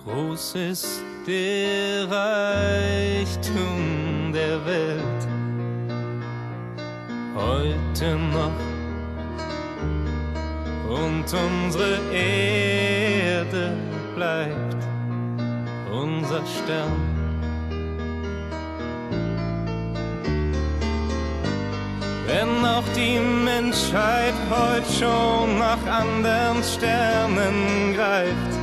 Groß ist der Reichtum der Welt, heute noch, und unsere Erde bleibt unser Stern. Wenn auch die Menschheit heute schon nach anderen Sternen greift,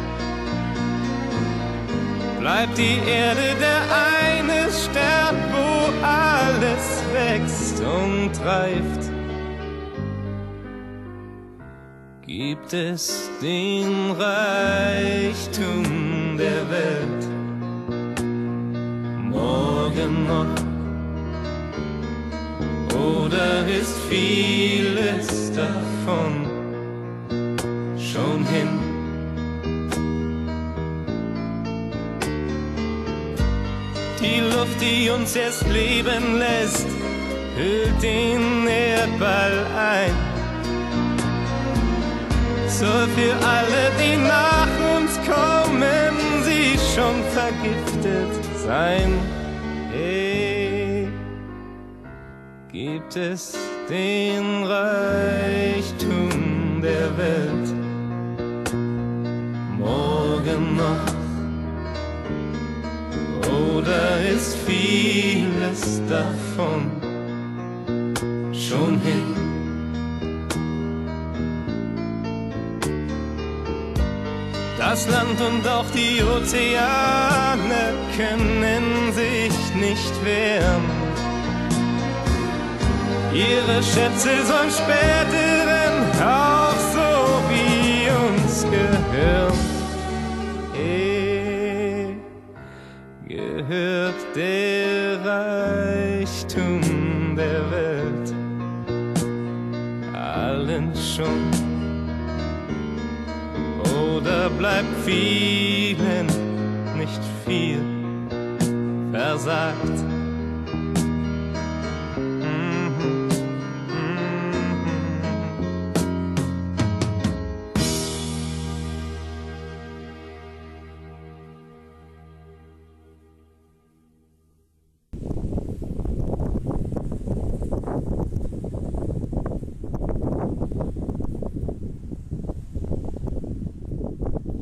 bleibt die Erde der eine Stern, wo alles wächst und reift. Gibt es den Reichtum der Welt morgen noch? Oder ist vieles davon schon hin? Die Luft, die uns erst leben lässt, hüllt den Erdball ein. Soll für alle, die nach uns kommen, sie schon vergiftet sein? Gibt es den Reichtum der Welt morgen noch? Oder ist vieles davon schon hin? Das Land und auch die Ozeane können sich nicht wehren. Ihre Schätze sollen späteren auch so wie uns gehören. Gehört der Reichtum der Welt allen schon? Oder bleibt vielen nicht viel versagt?